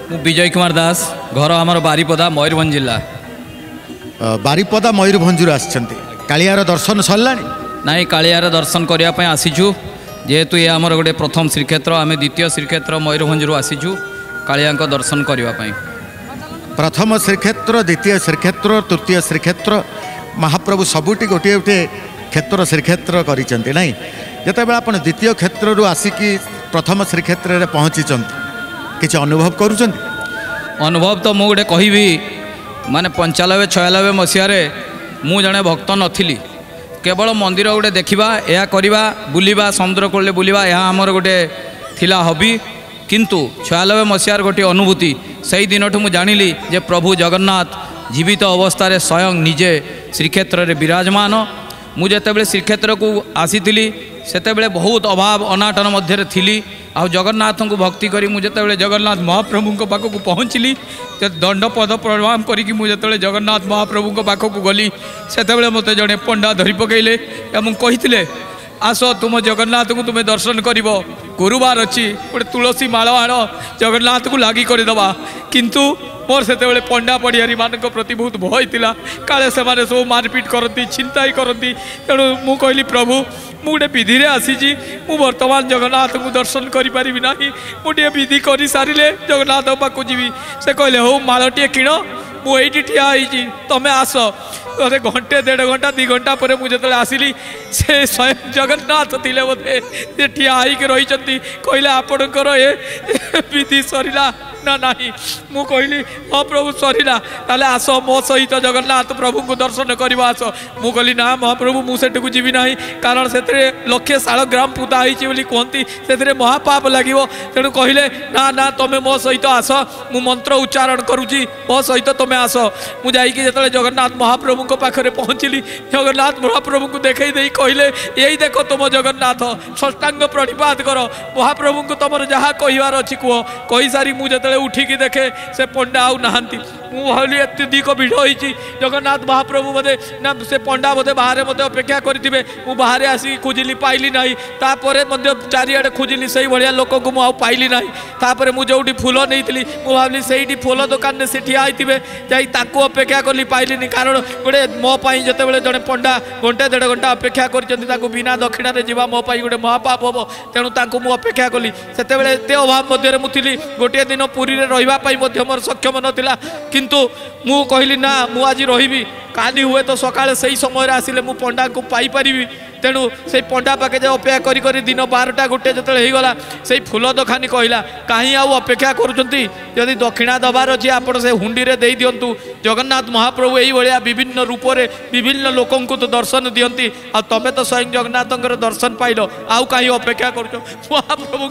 विजय कुमार दास घर आमर बारिपदा मयूरभंज जिला। बारिपदा मयूरभंजु आसछन्ती कालियार दर्शन सरलानी नाई कालियार दर्शन करने आसीचु जेहेतु ये आमर गोटे प्रथम श्रीक्षेत्र आम द्वितीय श्रीक्षेत्र मयूरभंजु आसीचु कालिया दर्शन करने। प्रथम श्रीक्षेत्र द्वितीय श्रीक्षेत्र तृतीय श्रीक्षेत्र महाप्रभु सबुटी गोटे गोटे क्षेत्र श्रीक्षेत्र करिसेंती नाही जेतेबेले आपण द्वितीय क्षेत्र आसिकी प्रथम श्रीक्षेत्र रे पहुँची किसी अनुभव करुचंती? अनुभव तो मुझे कहबी माने 95-96 मसीह मु जड़े भक्त नथिली केवल मंदिर गोटे देखा या करवा बुलवा समुद्र कूल बुलवा यह आमर गोटे थिला हबी किंतु 96 मसीहार गोटे अनुभूति से दिन ठूँ जानिली जे प्रभु जगन्नाथ जीवित अवस्था स्वयं निजे श्रीक्षेत्र में विराजमान। मुझे श्रीक्षेत्र को आसी सेतेबेले बहुत अभाव अनाटन मध्य थी आ जगन्नाथ को भक्ति करी मुझे जगन्नाथ महाप्रभु पाखक पहुँचली दंड पद प्रणाम करी मुझे जगन्नाथ महाप्रभु पाखक गली से मत जड़े पंडा धरी पकईले कही आस तुम जगन्नाथ को तुम्हें दर्शन कर गुरुवार अच्छी गोटे तुलसी माल आण जगन्नाथ को लगी करदे किंतु मोर से पंडा पढ़ियारी मान प्रति बहुत भय था काले से सब मारपिट करती छिंताई करती तेणु मु कहली प्रभु मुझे विधि रे आसी मु वर्तमान जगन्नाथ को दर्शन करी ना मुझे विधि कर सारे जगन्नाथ पाक जी से कहले हो मालटे किण मुझे ठिया तमें आस अरे घंटे 1.5 घंटा 2 घंटा पर मुझे आसिली से स्वयं जगन्नाथ थे बोधे से ठिया रही कहले आपणकर ये विधि सरला ना नहीं मु कहली हाँ प्रभु सरला ताले आस मो सहित जगन्नाथ प्रभु को दर्शन करवा आस मु कहली ना महाप्रभु मुझे को जीवी ना कारण से 1,00,000 शालग्राम पूता होती कहती से महापाप लगे तेणु कहले ना ना तुम्हें मो सहित आस मु मंत्र उच्चारण करुँची मो सहित तुम्हें आस मुझे जो जगन्नाथ महाप्रभु को पाखरे पहुँचली जगन्नाथ महाप्रभु को देखई दे कहले यही देख तुम जगन्नाथ षष्टांग प्रणिपात कर महाप्रभु को तुम जहाँ कहबार अच्छी कह कही सारी मुझे उठिकी देखे से पंडा आउ नहांती मुझे एत दिक भिड़ होती जगन्नाथ महाप्रभु बोधे ना से पंडा बोधे बाहर मत अपेक्षा करेंगे मुझे बाहर आसिक खोजिली पाइली ना तापर चारिआडे खोजिली से भाया लोक को मुझे पाइली ना तापर मुझे फूल नहीं भावी से फूल दुकान में से ठिया होते जाई अपेक्षा कली पाइली कारण गोटे मोपाई जिते जड़े पंडा घंटे 1.5 घंटा अपेक्षा कर बिना दक्षिण जावा मो गोटे महापाप हम तेणु मुझे अपेक्षा कली से एत अभाव मध्य मुझी गोटे दिन पुरी रही मोर सक्षम नाला किंतु मु कहली ना मु आज रही काली हुए तो सकाଳେ से समय आसिले मु पंडा को पाई पारिबी तेणु से पंडा पाके जो अपेक्षा करी करी दिन 12टा गोटे जो होगा से फूल दखानी कहला कहीं आउ अपेक्षा करुँच जदि दक्षिणा दबार अच्छी आप से हुंडी रे दे दिंतु जगन्नाथ महाप्रभु यही भाया विभिन्न रूप से विभिन्न लोकों को तो दर्शन दियंती आ तमें तो स्वयं जगन्नाथ दर्शन पाइल आउ कहीं अपेक्षा कर महाप्रभु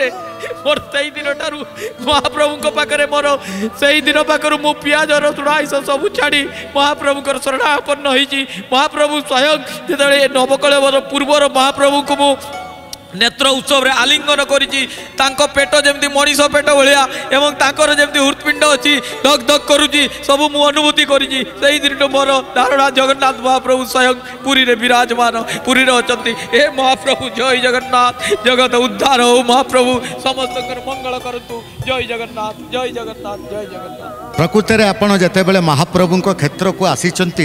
मोर से दिन ठार महाप्रभु पाखे मोर से दिन पाखर मु पियाज रसुण आइस सब छाड़ी महाप्रभु शरणापन्न होती महाप्रभु स्वयं जो नवकलेवर पूर्वर महाप्रभु को मु नेत्र उत्सव रे आलिंगन करिछि तांको पेट जेमती मनीष पेट भलिया एवं तांकर जेमती हृत्पिंड अछि धक धक करुछि सब मु अनुभूति करिछि सेही दिन मोर धारणा जगन्नाथ महाप्रभु स्वयं पुरी रे विराजमान पुरी रे अछंती हे महाप्रभु जय जगन्नाथ जगत उद्धार हो महाप्रभु समस्तकर मंगल करतु जय जगन्नाथ जय जगन्नाथ जय जगन्नाथ। प्रकृति रे आपण जेतेबेले महाप्रभु को क्षेत्र को आसीचंती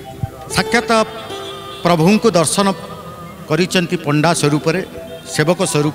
साक्षात प्रभु को दर्शन करिचंती पंडा स्वरूप रे सेवक स्वरूप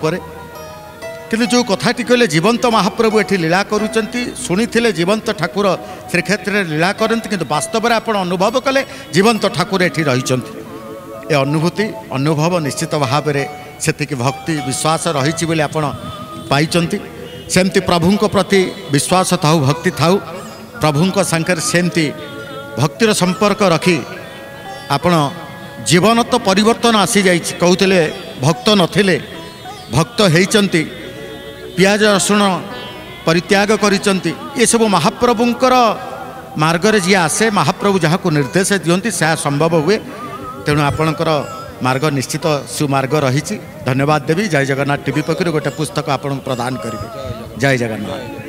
किंतु जो कथाटी कहले जीवंत महाप्रभु एठी लीला करुचंती शुणी जीवंत ठाकुर श्रीक्षेत्र लीला करती किंतु वास्तव में आपण अनुभव कले जीवंत ठाकुर एठी रहिचंती ए अनुभूति अनुभव निश्चित भाव में सेतिकी भक्ति विश्वास रही बोली आपण पाइचंती सेमती प्रभु प्रति विश्वास थाउ भक्ति थाउ प्रभु सांकर सेमती भक्तिर संपर्क रखी आपण जीवन तो परिवर्तन आसी जाइए कहते भक्त नथिले भक्त होती पियाज रसुण परित्याग करिचंती ये सब महाप्रभुंकर मार्गरे जी आसे महाप्रभु जहाँ को निर्देश दियंती से संभव हुए तेणु आपणकर मार्ग निश्चित सुमार्ग रही। धन्यवाद देवी। जय जगन्नाथ टीवी पक्षर गोटे पुस्तक आपन प्रदान करेंगे। जय जगन्नाथ।